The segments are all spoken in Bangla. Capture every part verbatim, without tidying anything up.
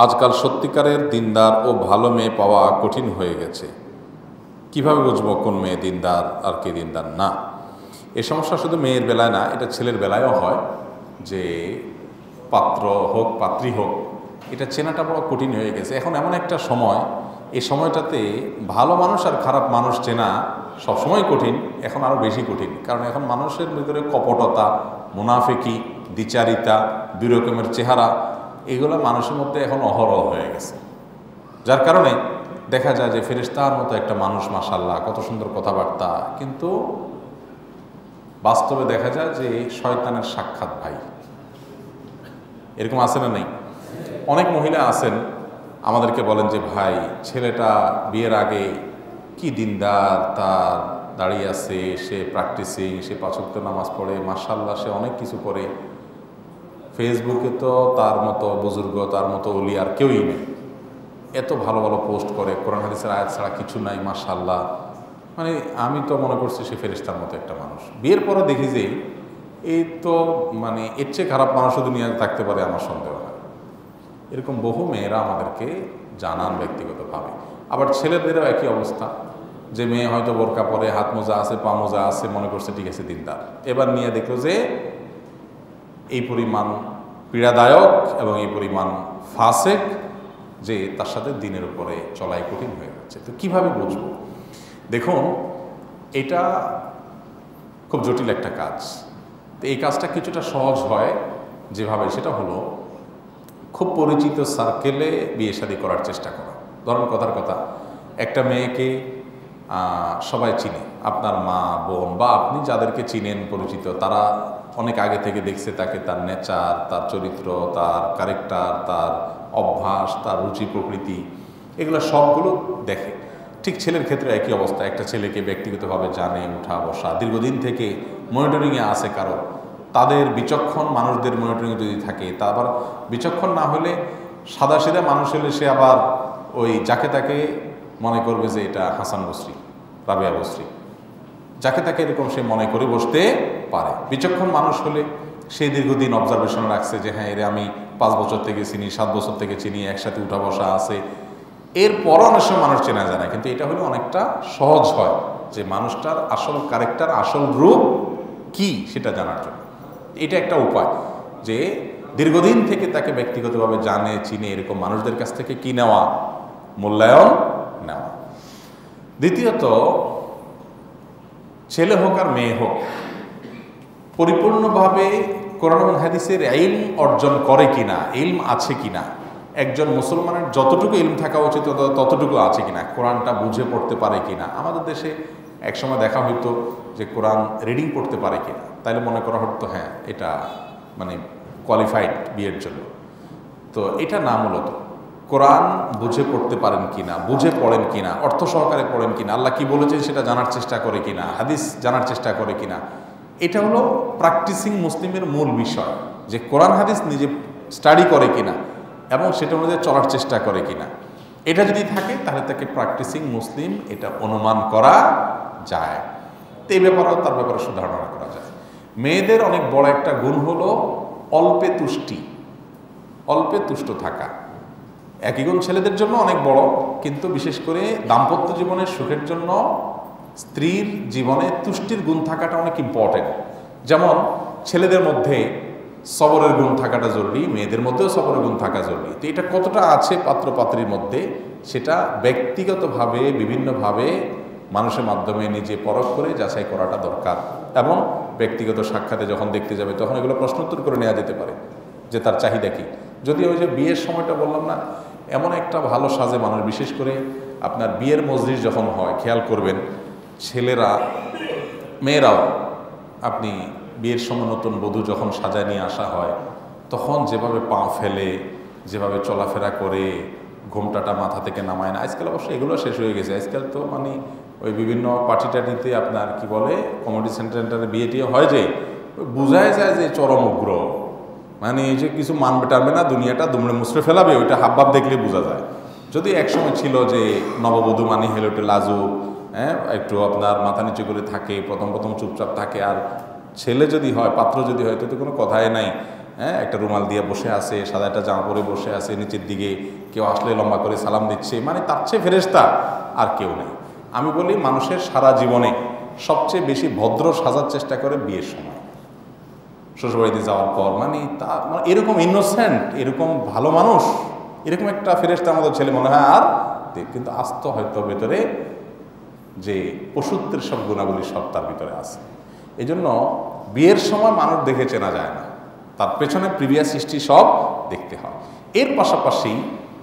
আজকাল সত্যিকারের দিনদার ও ভালো মেয়ে পাওয়া কঠিন হয়ে গেছে। কিভাবে বুঝবো কোন মেয়ে দিনদার আর কে দিনদার না? এ সমস্যা শুধু মেয়ের বেলায় না, এটা ছেলের বেলায়ও হয় যে পাত্র হোক পাত্রী হোক, এটা চেনাটা বড় কঠিন হয়ে গেছে। এখন এমন একটা সময়, এই সময়টাতে ভালো মানুষ আর খারাপ মানুষ চেনা সবসময় কঠিন, এখন আরও বেশি কঠিন। কারণ এখন মানুষের ভিতরে কপটতা, মুনাফিকি, দ্বিচারিতা, দুই রকমের চেহারা, এগুলো মানুষের মধ্যে এখন অহরহ হয়ে গেছে। যার কারণে দেখা যায় যে ফেরেশতার মতো একটা মানুষ, মাশাআল্লাহ কত সুন্দর কথাবার্তা, কিন্তু বাস্তবে দেখা যায় যে শয়তানের সাক্ষাৎ ভাই। এরকম আছে না নেই? অনেক মহিলা আছেন, আমাদেরকে বলেন যে ভাই ছেলেটা বিয়ের আগে কি দিনদার, তার দাঁড়িয়ে আছে, সে প্র্যাকটিসিং, সে পাঁচ ওয়াক্ত নামাজ পড়ে, মাশাআল্লাহ সে অনেক কিছু করে, ফেসবুকে তো তার মতো বুজুর্গ, তার মতো ওলি আর কেউই নেই, এত ভালো ভালো পোস্ট করে, কোরআন হাদিসের আয়াত ছাড়া কিছু নাই, মাশাআল্লাহ। মানে আমি তো মনে করছি সে ফেরেশতার মতো একটা মানুষ। বিয়ের পরে দেখি যে এই তো মানে এর চেয়ে খারাপ মানুষও দুনিয়াতে থাকতে পারে, আমার সন্দেহ হয়। এরকম বহু মেয়েরা আমাদেরকে জানান ব্যক্তিগতভাবে। আবার ছেলেদেরও একই অবস্থা, যে মেয়ে হয়তো বোরকা পরে, হাত মোজা আছে, পা মোজা আছে, মনে করছে ঠিক আছে দিনদার। এবার নিয়ে দেখলো যে এই পরিমাণ পীড়াদায়ক এবং এই পরিমাণ ফাসেক যে তার সাথে দিনের উপরে চলাই কঠিন হয়ে যাচ্ছে। তো কিভাবে বুঝবো? দেখুন, এটা খুব জটিল একটা কাজ। তো এই কাজটা কিছুটা সহজ হয় যেভাবে, সেটা হলো খুব পরিচিত সার্কেলে বিয়ে শাদী করার চেষ্টা করা। ধরেন কথার কথা, একটা মেয়েকে সবাই চিনে, আপনার মা, বোন বা আপনি যাদেরকে চিনেন পরিচিত, তারা অনেক আগে থেকে দেখছে তাকে, তার নেচার, তার চরিত্র, তার ক্যারেক্টার, তার অভ্যাস, তার রুচি প্রকৃতি, এগুলো সবগুলো দেখে। ঠিক ছেলের ক্ষেত্রে একই অবস্থা। একটা ছেলেকে ব্যক্তিগতভাবে জানে, উঠা বসা, দীর্ঘদিন থেকে মনিটরিংয়ে আছে কারো, তাদের বিচক্ষণ মানুষদের মনিটরিংয়ে যদি থাকে, তা আবার বিচক্ষণ না হলে সাদা সিধা মানুষ হলে সে আবার ওই যাকে তাকে মনে করবে যে এটা হাসান বসরি, রাবেয়া বসরি, যাকে তাকে এরকম সে মনে করে বসতে পারে। বিচক্ষণ মানুষ হলে সে দীর্ঘদিন অবজারভেশন রাখছে যে হ্যাঁ এরে আমি পাঁচ বছর থেকে চিনি, সাত বছর থেকে চিনি, একসাথে উঠা বসা আছে, এরপরও অনেক সময় মানুষ চেনা যায় না। কিন্তু এটা হলে অনেকটা সহজ হয় যে মানুষটার আসল ক্যারেক্টার, আসল রূপ কি সেটা জানার জন্য। এটা একটা উপায় যে দীর্ঘদিন থেকে তাকে ব্যক্তিগতভাবে জানে, চিনে, এরকম মানুষদের কাছ থেকে কি নেওয়া, মূল্যায়ন নেওয়া। দ্বিতীয়ত, ছেলে হোক আর মেয়ে হোক, পরিপূর্ণভাবে কোরআন ও হাদিসের ইলম অর্জন করে কিনা, ইলম আছে কিনা, একজন মুসলমানের যতটুকু ইলম থাকা উচিত ততটুকু আছে কিনা, কোরআনটা বুঝে পড়তে পারে কিনা। আমাদের দেশে একসময় দেখা হইতো যে কোরআন রিডিং পড়তে পারে কিনা, তাইলে মনে করা হতো হ্যাঁ এটা মানে কোয়ালিফাইড বিয়ের জন্য। তো এটা না, মূলত কোরআন বুঝে পড়তে পারেন কিনা, বুঝে পড়েন কিনা, অর্থ সহকারে পড়েন কিনা, আল্লাহ কি বলেছেন সেটা জানার চেষ্টা করে কিনা, হাদিস জানার চেষ্টা করে কিনা, এটা হলো প্র্যাকটিসিং মুসলিমের মূল বিষয়। যে কোরআন হাদিস নিজে স্টাডি করে কিনা এবং সেটা অনুযায়ী চলার চেষ্টা করে কিনা, এটা যদি থাকে তাহলে তাকে প্র্যাকটিসিং মুসলিম এটা অনুমান করা যায়। তো এই ব্যাপারেও তার ব্যাপারে সুধারণা করা যায়। মেয়েদের অনেক বড় একটা গুণ হলো অল্পে তুষ্টি, অল্পে তুষ্ট থাকা। একই গুণ ছেলেদের জন্য অনেক বড়, কিন্তু বিশেষ করে দাম্পত্য জীবনের সুখের জন্য স্ত্রীর জীবনে তুষ্টির গুণ থাকাটা অনেক ইম্পর্টেন্ট। যেমন ছেলেদের মধ্যে সবরের গুণ থাকাটা জরুরি, মেয়েদের মধ্যেও সবরের গুণ থাকা জরুরি। তো এটা কতটা আছে পাত্র পাত্রীর মধ্যে, সেটা ব্যক্তিগতভাবে বিভিন্নভাবে মানুষের মাধ্যমে নিজে পরখ করে যাচাই করাটা দরকার। এবং ব্যক্তিগত সাক্ষাতে যখন দেখতে যাবে তখন এগুলো প্রশ্নোত্তর করে নেওয়া যেতে পারে যে তার চাহিদা কী। যদি ওই যে বিয়ের সময়টা বললাম না, এমন একটা ভালো সাজে মানুষ, বিশেষ করে আপনার বিয়ের মজলিস যখন হয়, খেয়াল করবেন ছেলেরা, মেয়েরাও, আপনি বিয়ের সময় নতুন বধূ যখন সাজায় নিয়ে আসা হয়, তখন যেভাবে পা ফেলে, যেভাবে চলাফেরা করে, ঘোমটাটা মাথা থেকে নামায় না। আজকাল অবশ্য এগুলো শেষ হয়ে গেছে। আজকাল তো মানে ওই বিভিন্ন পার্টি টাটিতে আপনার কি বলে, কমিউনিটি সেন্টারে বিয়ে টিয়ে হয় যে বোঝাই যায় যে চরম উগ্র, মানে এই যে কিছু মানবে টানবে না, দুনিয়াটা দুমড়ে মুচড়ে ফেলাবে, ওইটা হাবভাব দেখলে বোঝা যায়। যদি একসময় ছিল যে নববধূ মানে হলো একটু লাজুক, হ্যাঁ একটু আপনার মাথা নিচু করে থাকে, প্রথম প্রথম চুপচাপ থাকে, আর ছেলে যদি হয়, পাত্র যদি হয়, তো কোনো কথাই নাই, হ্যাঁ, একটা রুমাল দিয়ে বসে আছে, সাদা একটা জামা পরে বসে আছে, নিচের দিকে কেউ আসলে লম্বা করে সালাম দিচ্ছে, মানে তার চেয়ে ফেরেশতা আর কেউ নেই। আমি বলি মানুষের সারা জীবনে সবচেয়ে বেশি ভদ্র সাজার চেষ্টা করে বিয়ের সময়, শ্বশুরবাড়িতে যাওয়ার পর। মানে তা মানে এরকম ইনোসেন্ট, এরকম ভালো মানুষ, এরকম একটা ফেরেশতা আমাদের ছেলে মনে হয় আর, কিন্তু আস্ত হয়তো ভেতরে যে পশুত্বের সব গুণাবলী সব তার ভিতরে আছে। এই জন্য বিয়ের সময় মানুষ দেখে চেনা যায় না, তার পেছনে প্রিভিয়াস হিস্ট্রি সব দেখতে হয়। এর পাশাপাশি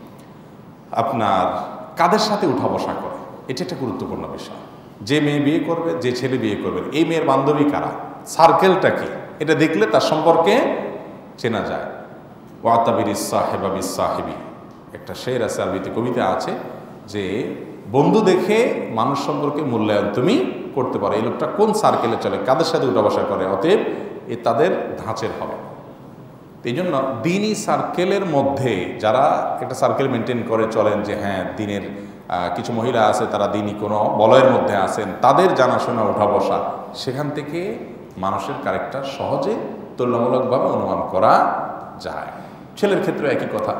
আপনার কাদের সাথে উঠা বসা করে, এটা একটা গুরুত্বপূর্ণ বিষয়। যে মেয়ে বিয়ে করবে, যে ছেলে বিয়ে করবে, এই মেয়ের বান্ধবী কারা, সার্কেলটা কি, এটা দেখলে তার সম্পর্কে চেনা যায়। ওয়াতাবির সাহেবা বিস সাহেবি, একটা শের আছে, আরবিতে কবিতা আছে যে বন্ধু দেখে মানুষ সম্পর্কে মূল্যায়ন তুমি করতে পারো, এই লোকটা কোন সার্কেলে চলে, কাদের সাথে উঠা বসা করে, অতএব এ তাদের ধাঁচের হবে। এই জন্য দিনই সার্কেলের মধ্যে যারা একটা সার্কেল মেনটেন করে চলেন, যে হ্যাঁ দিনের কিছু মহিলা আছে তারা দিনই কোনো বলয়ের মধ্যে আছেন, তাদের জানাশোনা উঠা বসা, সেখান থেকে মানুষের ক্যারেক্টার সহজে তুলনামূলকভাবে অনুমান করা যায়। ছেলের ক্ষেত্রে একই কথা।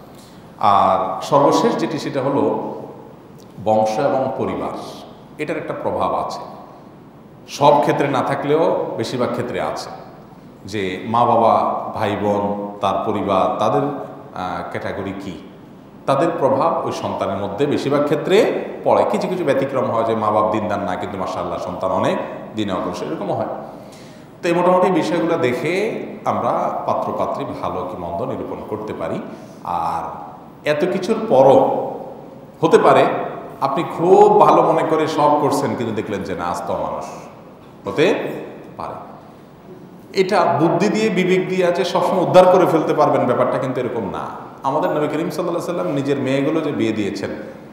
আর সর্বশেষ যেটি, সেটা হলো বংশ এবং পরিবার, এটার একটা প্রভাব আছে। সব ক্ষেত্রে না থাকলেও বেশিরভাগ ক্ষেত্রে আছে, যে মা বাবা, ভাই বোন, তার পরিবার, তাদের ক্যাটাগরি কি, তাদের প্রভাব ওই সন্তানের মধ্যে বেশিরভাগ ক্ষেত্রে পড়ে। কিছু কিছু ব্যতিক্রম হয়, যে মা বাপ দিনদার না, কিন্তু মাশাআল্লাহ সন্তান অনেক দিনে অগ্রসর, এরকমও হয়। তো এই মোটামুটি বিষয়গুলো দেখে আমরা পাত্রপাত্রী ভালো কি মন্দ নিরূপণ করতে পারি। আর এত কিছুর পরও হতে পারে আপনি খুব ভালো মনে করে সব করছেন, কিন্তু দেখলেন যে না, আস্ত মানুষ, হতে পারে। এটা বুদ্ধি দিয়ে, বিবেক দিয়ে আছে সবসময় উদ্ধার করে ফেলতে পারবেন, ব্যাপারটা কিন্তু এরকম না। আমাদের নবী করিম সাল্লাল্লাহু আলাইহি সাল্লাম নিজের মেয়েগুলো যে বিয়ে দিয়েছেন,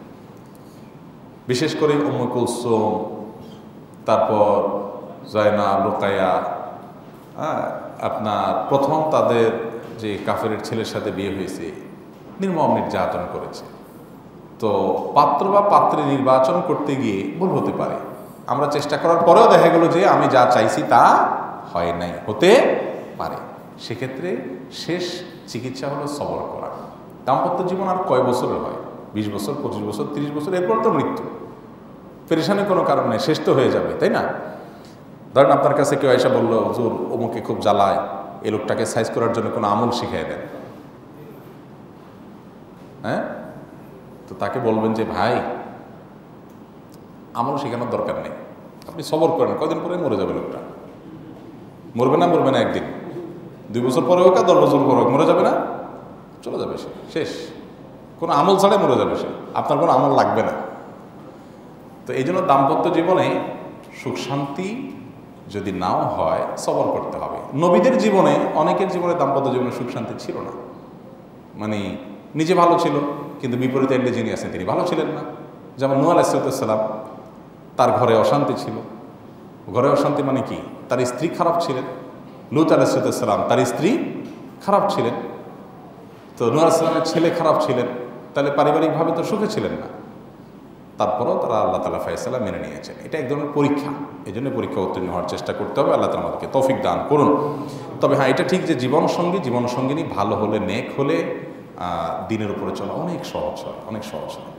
বিশেষ করে উম্মে কুলসুম, তারপর জয়নাব, রুকাইয়া, হ্যাঁ, আপনার প্রথম তাদের যে কাফেরের ছেলের সাথে বিয়ে হয়েছে, নির্মম নির্যাতন করেছে। তো পাত্র বা পাত্রী নির্বাচন করতে গিয়ে ভুল হতে পারে, আমরা চেষ্টা করার পরেও দেখা গেল যে আমি যা চাইছি তা হয় নাই, হতে পারে। সেক্ষেত্রে শেষ চিকিৎসা হলো সবর করা। দাম্পত্য জীবন আর কয় বছরের হয়? বিশ বছর, পঁচিশ বছর, তিরিশ বছর, এরপর তো মৃত্যু। পেরেশানির কোনো কারণ নেই, শেষ তো হয়ে যাবে, তাই না? ধরেন আপনার কাছে কেউ এসে বললো, হুজুর অমুকে খুব জ্বালায়, এই লোকটাকে সাইজ করার জন্য কোনো আমল শিখিয়ে দেন, হ্যাঁ? তো তাকে বলবেন যে ভাই, আমল শেখানোর দরকার নেই, আপনি সবর করেন, কদিন পরে মরে যাবে লোকটা। মরবে না? মরবে না একদিন, দুই বছর পরে হোক আর দশ বছর পরে হোক, মরে যাবে না? চলে যাবে সে, শেষ। কোনো আমল ছাড়াই মরে যাবে সে, আপনার কোনো আমল লাগবে না। তো এই জন্য দাম্পত্য জীবনে সুখ শান্তি যদি নাও হয়, সবর করতে হবে। নবীদের জীবনে, অনেকের জীবনে দাম্পত্য জীবনে সুখ শান্তি ছিল না, মানে নিজে ভালো ছিল কিন্তু বিপরীতে এন্ডে যিনি আছেন তিনি ভালো ছিলেন না। যেমন নূহ আলাইহিস সালাম, তার ঘরে অশান্তি ছিল। ঘরে অশান্তি মানে কি? তার স্ত্রী খারাপ ছিলেন। লূত আলাইহিস সালাম, তার স্ত্রী খারাপ ছিলেন। তো নূহ আলাইহিস সালামের ছেলে খারাপ ছিলেন, তাহলে পারিবারিকভাবে তো সুখে ছিলেন না। তারপরেও তারা আল্লাহ তাআলা ফয়সালা মেনে নিয়েছেন। এটা এক ধরনের পরীক্ষা, এই জন্য পরীক্ষা উত্তীর্ণ হওয়ার চেষ্টা করতে হবে। আল্লাহ তাআলা আমাদেরকে তৌফিক দান করুন। তবে হ্যাঁ, এটা ঠিক যে জীবনসঙ্গী জীবনসঙ্গিনী ভালো হলে, নেক হলে দিনের উপরে চলা অনেক সহজ হয়, অনেক সহজ হয়।